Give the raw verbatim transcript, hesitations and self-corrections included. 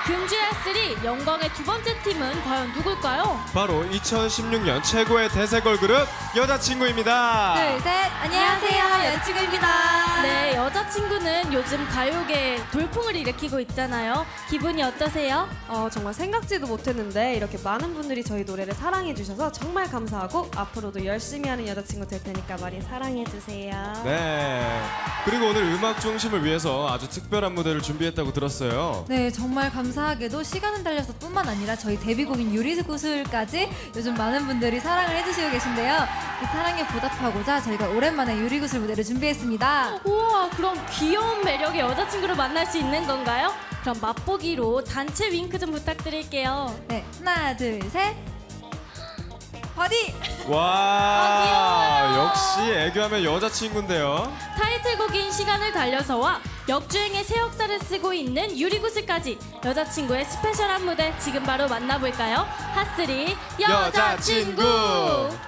금주의 핫쓰리 영광의 두 번째 팀은 과연 누굴까요? 바로 이천십육 년 최고의 대세 걸그룹 여자친구입니다. 둘, 셋, 안녕하세요, 여자친구입니다. 네, 여자친구는 요즘 가요계에 돌풍을 일으키고 있잖아요. 기분이 어떠세요? 어, 정말 생각지도 못했는데 이렇게 많은 분들이 저희 노래를 사랑해주셔서 정말 감사하고 앞으로도 열심히 하는 여자친구 될 테니까 많이 사랑해주세요. 네. 그리고 오늘 음악 중심을 위해서 아주 특별한 무대를 준비했다고 들었어요. 네, 정말 감사하게도 시간은 달려서 뿐만 아니라 저희 데뷔곡인 유리구슬까지 요즘 많은 분들이 사랑을 해주시고 계신데요. 그 사랑에 보답하고자 저희가 오랜만에 유리구슬 무대를 준비했습니다. 우와, 그럼 귀여운 매력의 여자친구를 만날 수 있는 건가요? 그럼 맛보기로 단체 윙크 좀 부탁드릴게요. 네, 하나, 둘, 셋. 바디! 와, 아, 역시 애교하면 여자친구인데요. 타이틀곡인 시간을 달려서와 역주행의 새 역사를 쓰고 있는 유리구슬까지 여자친구의 스페셜한 무대 지금 바로 만나볼까요? 핫쓰리 여자친구! 여자친구.